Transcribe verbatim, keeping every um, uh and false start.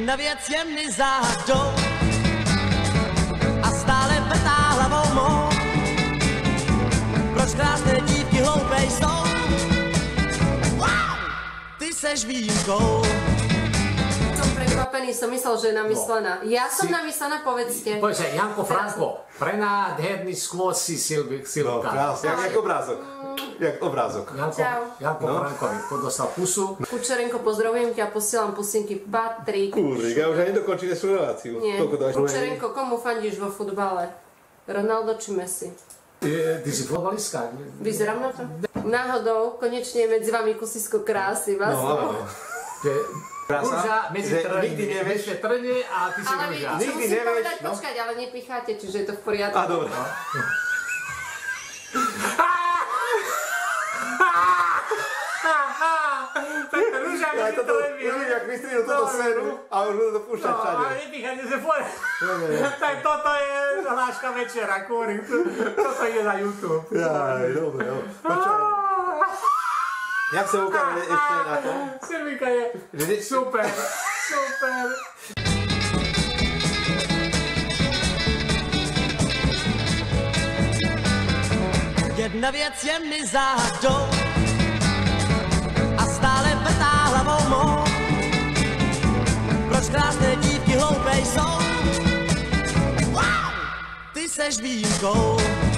Jedna věc je mi záhadou a stále vrtá hlavou mou. Proč krásné dívky hloupé jsou? Wow! Ty seš výjimkou. Som prekvapený, som myslel, že je namyslená. Ja som namyslená, povedzte. Počkaj, Janko Franko, prenádherný skôr si Silvika. No, krásne, jak, jak obrázok. Jak obrázok. Janko, Čau. Janko no. Frankovi, dostal pusu. Kučerenko, pozdravujem ťa, posielam pusinky Patrik. Kúrik, ja už ani dokončím tú reláciu. Nie, Kučerenko, komu fandíš vo futbale? Ronaldo či Messi? Ty, ty si futbalistka? Vyzerám na to? Náhodou, konečne je medzi vami kusisko krásy, vás. No, áno. Rúža medzi trne, medzi trne a ty si ale rúža. vy, musím povedať, no? Počkať, ale nepicháte, čiže je to v poriadku. Á, dobre. Tak rúža medzi trne. Už jak vystrihol túto scénu a už budú to púšťať všade. No, ale nepicháte sa pore. Tak toto je hláška večera, kúrik. Toto ide na YouTube. Jaj, dobre, jo. Počkaj. Jak sa ukáže ešte na to? Silvika je super, super. Jedna věc je mi záhadou a stále vrtá hlavou mou. Proč krásné dívky hloupé jsou? Wow! Ty seš výjimkou.